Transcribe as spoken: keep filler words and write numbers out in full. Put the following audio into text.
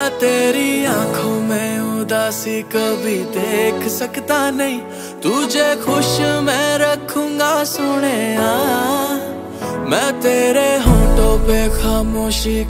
मैं तेरी आंखों में उदासी कभी देख सकता नहीं, तुझे खुश मैं रखूंगा सोने आ। मैं तेरे होठों पे खामोशी